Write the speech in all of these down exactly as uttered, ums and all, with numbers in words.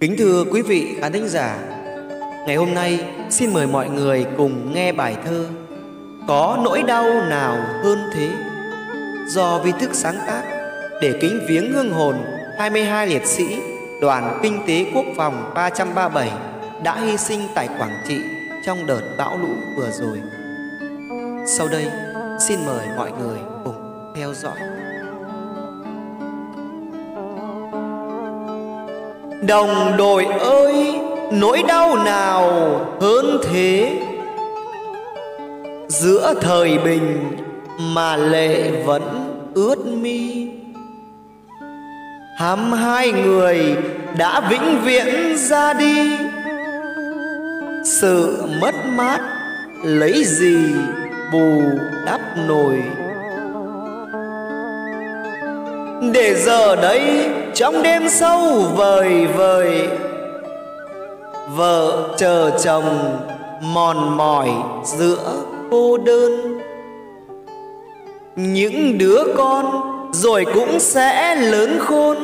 Kính thưa quý vị khán thính giả, ngày hôm nay xin mời mọi người cùng nghe bài thơ Có nỗi đau nào hơn thế, do Vi Thức sáng tác để kính viếng hương hồn hai mươi hai liệt sĩ Đoàn Kinh tế Quốc phòng ba trăm ba mươi bảy đã hy sinh tại Quảng Trị trong đợt bão lũ vừa rồi. Sau đây, xin mời mọi người cùng theo dõi. Đồng đội ơi, nỗi đau nào hơn thế, giữa thời bình mà lệ vẫn ướt mi. Hăm hai người đã vĩnh viễn ra đi, sự mất mát lấy gì bù đắp nổi. Để giờ đây trong đêm sâu vời vời, vợ chờ chồng mòn mỏi giữa cô đơn. Những đứa con rồi cũng sẽ lớn khôn,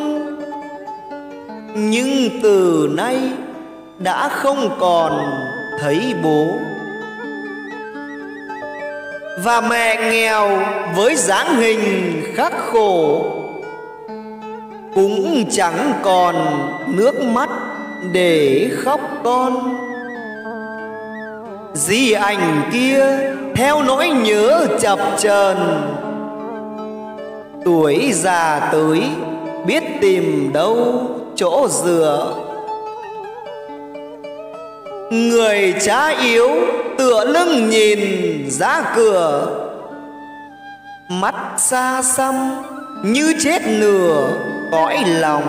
nhưng từ nay đã không còn thấy bố. Và mẹ nghèo với dáng hình khắc khổ, cũng chẳng còn nước mắt để khóc con. Di ảnh kia theo nỗi nhớ chập chờn, tuổi già tới biết tìm đâu chỗ dựa. Người cha yếu tựa lưng nhìn ra cửa, mắt xa xăm như chết nửa cõi lòng.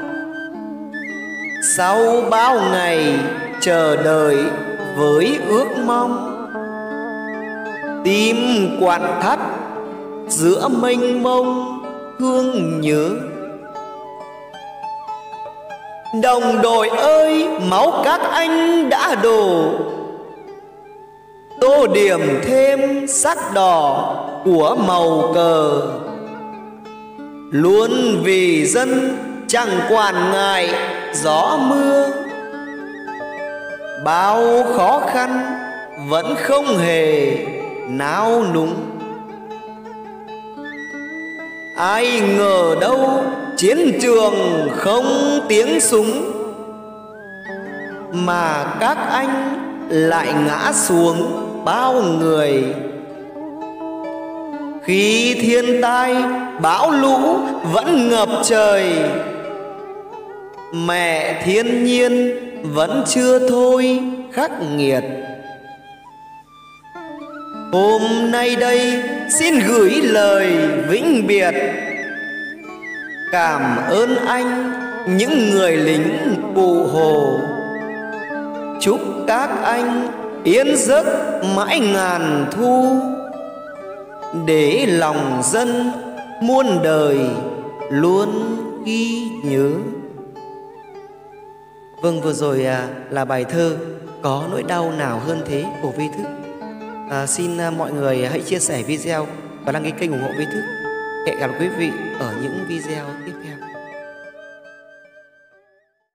Sau bao ngày chờ đợi với ước mong, tim quặn thắt giữa mênh mông thương nhớ. Đồng đội ơi, máu các anh đã đổ, tô điểm thêm sắc đỏ của màu cờ. Luôn vì dân chẳng quản ngại gió mưa, bao khó khăn vẫn không hề nao núng. Ai ngờ đâu chiến trường không tiếng súng, mà các anh lại ngã xuống bao người. Khi thiên tai bão lũ vẫn ngập trời, mẹ thiên nhiên vẫn chưa thôi khắc nghiệt. Hôm nay đây xin gửi lời vĩnh biệt, cảm ơn anh những người lính Cụ Hồ. Chúc các anh yên giấc mãi ngàn thu, để lòng dân muôn đời luôn ghi nhớ. Vâng, vừa rồi là bài thơ Có nỗi đau nào hơn thế của Vi Thức. à, Xin mọi người hãy chia sẻ video và đăng ký kênh ủng hộ Vi Thức. Hẹn gặp quý vị ở những video tiếp theo.